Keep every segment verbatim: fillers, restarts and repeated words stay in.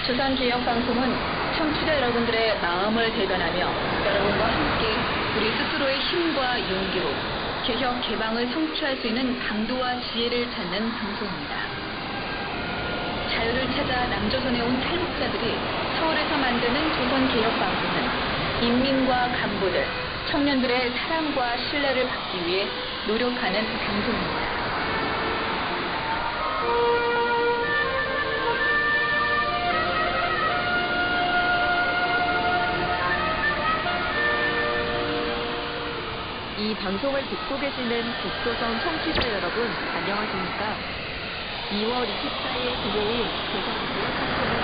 조선개혁방송은 청취자 여러분들의 마음을 대변하며 여러분과 함께 우리 스스로의 힘과 용기로 개혁, 개방을 성취할 수 있는 강도와 지혜를 찾는 방송입니다. 자유를 찾아 남조선에 온 탈북자들이 서울에서 만드는 조선개혁방송은 인민과 간부들, 청년들의 사랑과 신뢰를 받기 위해 노력하는 방송입니다. 이 방송을 듣고 계시는 북조선 청취자 여러분, 안녕하십니까? 이월 이십사일 금요일 조선개혁방송을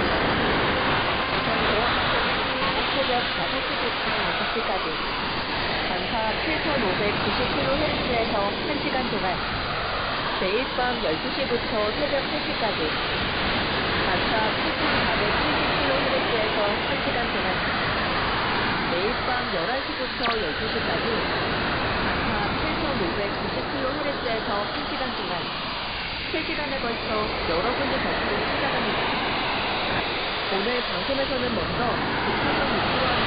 새벽 다섯 시부터 여섯 시까지 단파 칠천오백구십 킬로헤르츠에서 한 시간 동안 매일 밤 열두 시부터 새벽 세 시까지 단파 칠천사백칠십 킬로헤르츠에서 한 시간 동안 매일 밤 열한 시부터 열두 시까지 단파 칠천오백구십 킬로헤르츠에서 한 시간 동안 세 시간에 걸쳐 여러분의 곁으로 찾아갑니다. 오늘 방송에서는 먼저 북조선 뉴스와